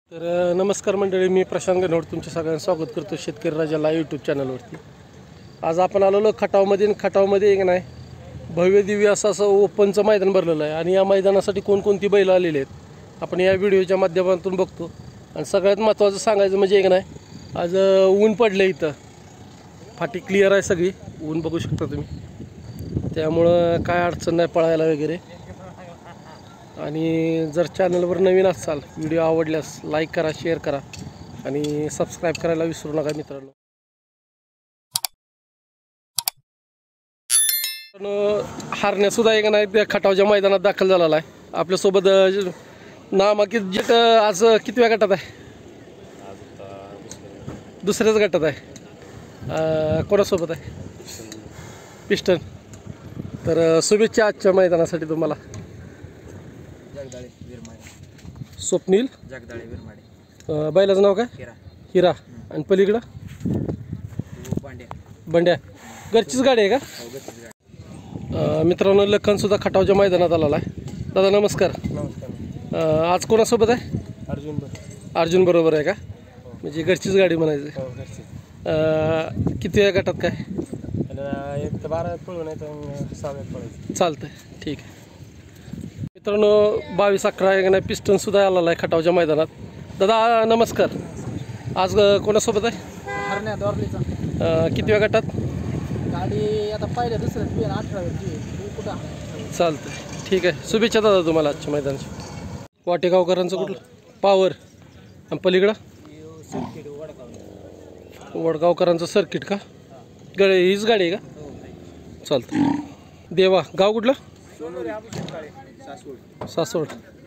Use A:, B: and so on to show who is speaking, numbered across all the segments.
A: नमस्कार मंडळी, मी प्रशांत गणवट तुमच्या सगळ्यांचं स्वागत करतो शेतकरी राजाला यूट्यूब चॅनलवरती। आज आपण आलेलो खटावमध्ये, आणि खटावमध्ये एक नाही भव्य दिव्य असं ओपनचं मैदान भरलेलं आहे, आणि या मैदानासाठी कोणकोणती बैल आलेली आहेत आपण या व्हिडिओच्या माध्यमातून बघतो। आणि सगळ्यात महत्त्वाचं सांगायचं म्हणजे एक नाही, आज ऊन पडलं इथं, फाटी क्लिअर आहे सगळी, ऊन बघू शकता तुम्ही, त्यामुळं काय अडचण नाही पळायला वगैरे। आणि जर चॅनलवर नवीन असाल, व्हिडिओ आवडल्यास लाईक करा, शेअर करा आणि सबस्क्राईब करायला विसरू नका मित्रांनो। हारण्यासुद्धा एक नाही त्या खटावच्या मैदानात दाखल झालेला आहे। आपल्यासोबत नामांकित जट आज कितव्या गटात आहे? दुसऱ्याच गटात आहे। कोणासोबत आहे? पिस्टन। तर शुभेच्छा आजच्या मैदानासाठी तुम्हाला। स्वप्नील
B: जगदाळे विरमाडे,
A: बैलाचं नाव काय? हिरा। आणि पलीकडं बंड्या। घरचीच गाडी आहे का? मित्रांनो, लखनसुद्धा खटावच्या मैदानात आलेला आहे। दादा नमस्कार। आज कोणासोबत आहे? अर्जुन बरोबर आहे का? म्हणजे घरचीच गाडी म्हणायची। किती गटात काय?
B: 1 ते 12 पळून आहे तर 6 पळायचं
A: चालतंय, ठीक आहे मित्रांनो। 22-11 एक नाही पिस्टनसुद्धा आलेला आहे खटावच्या मैदानात। दादा नमस्कार। आज कोणासोबत आहे?
B: हरण्या दोरलीचा।
A: कितव्या गटात?
B: गाडी आता पहिल्या दुसऱ्या 18 कुठं
A: चालतंय, ठीक आहे। शुभेच्छा दादा तुम्हाला आजच्या मैदानाची। वाटेगावकरांचं कुठलं? पावर। आणि पलीकडं वडगावकरांचं सर्किट का? हीच गाडी आहे का? चालतं। देवा गाव कुठलं? सासवड।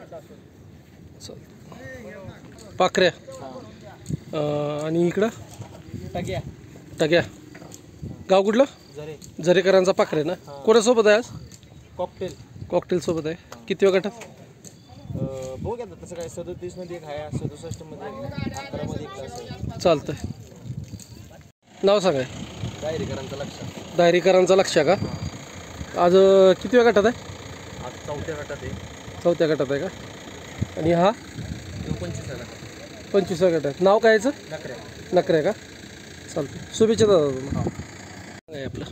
A: चालतं। पाखऱ्या। आणि इकडं टग्या। गाव कुठलं? झरेकरांचा पाखरे ना? कोणासोबत आहे आज? कॉकटेल सोबत आहे। किती गटात?
B: बघू घेतात तसं काय 37 मध्ये एक आहे, 67 मध्ये 11 मध्ये एक.
A: चालतंय। नाव सांगा। दायरीकरांचा लक्ष का? आज किती गटात आहे?
B: आज 4थ्या गटात आहे।
A: 4थ्या गटात आहे का? आणि हा 25व्या गटात। नाव काय याचं? नकऱ्या का? चालतं। शुभेच्छा दादा तुम्हाला। काय आपलं?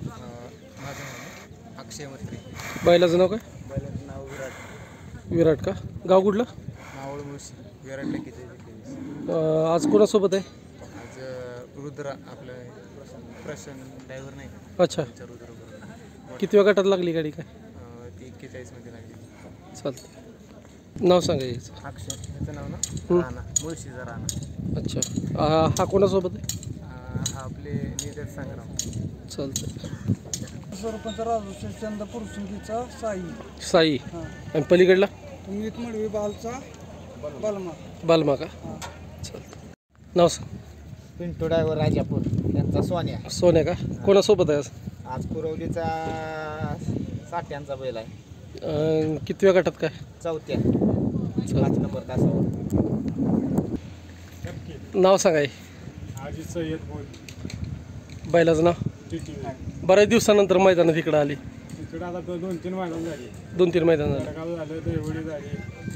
B: अक्षय मत्रे।
A: बैलाचं नाव काय?
B: बैलाचं नाव
A: विराट का? गाव कुठलं?
B: मावळ मुळशी। विराटला किती?
A: आज कोणासोबत आहे?
B: आज रुद्र आपलं प्रशांत ड्रायव्हर नाही।
A: अच्छा, किती गटात लागली गाडी काय?
B: ती 41 मध्ये लागली।
A: चालतं। नाव सांगा याचं।
B: अक्षय याचं नाव ना? राणा, मुळशीचा राणा।
A: अच्छा, हा कोणासोबत आहे?
B: हा आपले नीरज संग्राम।
A: चालतं।
C: सरपंच राजू चंद्रपूर सुंगीचा
A: साई। आणि पलीकडला
C: मीत मडवी बालचा
A: बालमा का? चालतं। नाव सांग।
B: पिंटू ड्रायव्हर राजापूर यांचा
A: सोन्या का? कोणासोबत आहे आज?
B: आज कुरवलीचा साठ्यांचा बैल आहे।
A: कितव्या गटात काय?
B: 4थ्या 5 नंबर तासावर।
A: नाव सांगा। बैलाचं नाव? बऱ्याच दिवसानंतर मैदानात इकडं आली।
C: इकडे आता 2-3 मैदान झाली।
A: 2-3 मैदान झाली।
C: झालं, देवडी झाली,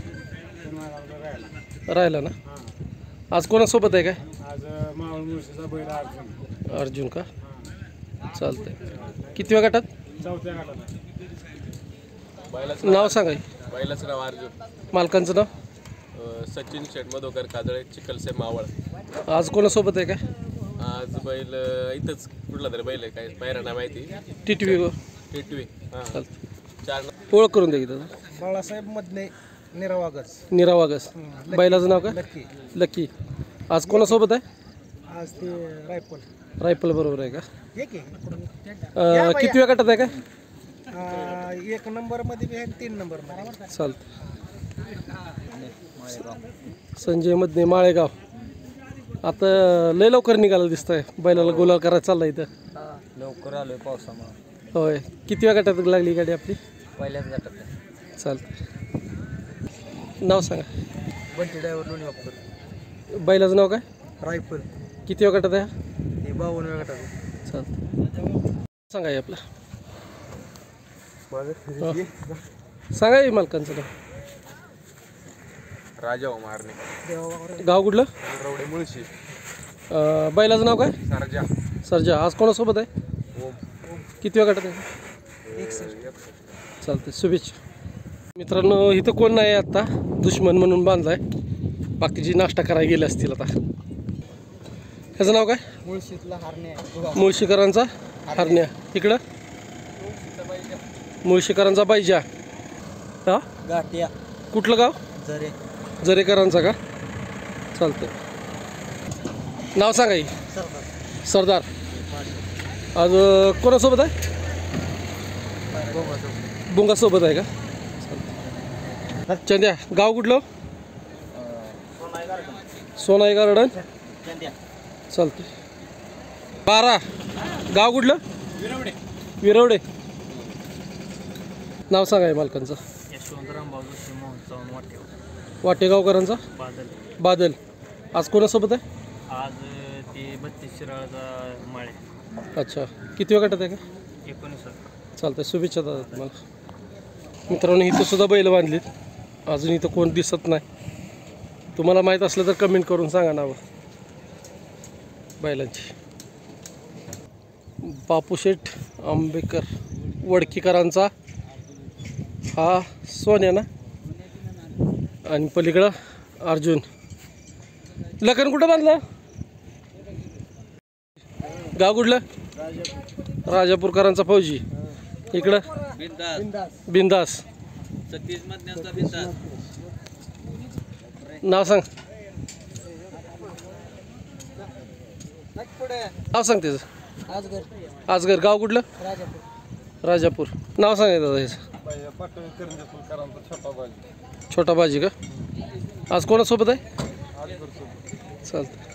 A: राहिला ना? आज कोणासोबत आहे काय?
C: आज मावळ मुळशीचा बैल
A: अर्जुन का? चालतंय। कितव्या गटात?
C: 4थ्या गटात।
A: नाव सांगा।
D: बैलाचं नाव अर्जुन।
A: मालकांचं नाव?
D: सचिन शेठ मधोकर काजळे, चिखलसे मावळ।
A: आज कोणासोबत आहे काय?
D: आज बैल इथंच कुठला तरी बैल आहे, काय पायरा नाव माहिती।
A: टिटवी।
D: चालतं। 4
A: ओळख करून द्या की दादा।
B: बाळासाहेब मधले निरावागस।
A: निरावागस। बैलाचं नाव काय? लकी। आज कोणासोबत आहे?
B: आज ते
A: रायफल बरोबर आहे का? कितव्या गटात आहे काय?
B: 1 नंबर मध्ये आहे, 3 नंबर मध्ये।
A: चालतं। संजय मधने माळेगाव। आता लय लवकर निघाला दिसतंय, बैलाला गुलाल करायला चालला इथं।
B: लवकर आलोय पावसामुळे।
A: होय। कितव्या गटात लागली गाडी आपली?
B: पहिल्याच गटात।
A: चालतं। नाव सांगा।
B: बंटी ड्रायव्हर लोणी वापर।
A: बैलाचं नाव काय?
B: रायफल।
A: कितव्या गटात आहे?
B: हे 52व्या गटात।
A: चालतं। सांगा आपलं। सांगा मालकांचं नाव।
D: राजा हो मारणे
A: गाव कुठलं?
D: रवडे मुळशी
A: बैलाचं नाव काय?
D: सरजा
A: सर्जा. आज कोणासोबत आहे?
D: ओम
A: किती वेळ गटात आहे? चालते, शुभेच्छा. मित्रांनो इथं कोण नाही आत्ता, दुश्मन म्हणून बांधलाय. बाकीची नाश्ता करायला गेले असतील आता. ह्याचं नाव काय?
B: मुळशीतला हरणे
A: मुळशीकरांचा हरण्या. इकडं मुळशीकरांचा बाईजा. हा
B: गाठ्या
A: कुठलं गाव?
B: जरे
A: जरेकरांचा का? चालतंय. नाव सांगा की. सरदार. आज कोणासोबत आहे? बुंगासोबत आहे का? चालतंय. चंद्या. गाव कुठलं? सोनाई गार्डन. चालतंय. 12. गाव कुठलं? विरवडे. नाव सांगा मालकांचं. वाटेगावकरांचा बादल. आज कोणासोबत आहे?
E: आज ते 32 शिराळाचा माळे.
A: अच्छा, किती वेळ गटात आहे का?
E: 19.
A: चालतंय, शुभेच्छा दादा तुम्हाला. मित्रांनो इथं सुद्धा बैल बांधलीत. अजून इथं कोण दिसत नाही. तुम्हाला माहीत असलं तर कमेंट करून सांगा नावं बैलांची. बापूशेठ आंबेकर वडकीकरांचा हा सोन्या ना, आणि पलीकडं अर्जुन. लखन कुठं बांधलं? गाव कुठलं? राजापूरकरांचा फौजी. इकडं बिंदास. नाव सांग. नाव सांग त्याचं. आजगर. गाव कुठलं? राजापूर. नाव सांगा दादा ह्याचं. छोटा बाजी का? आज कोणासोबत आहे? चालतं.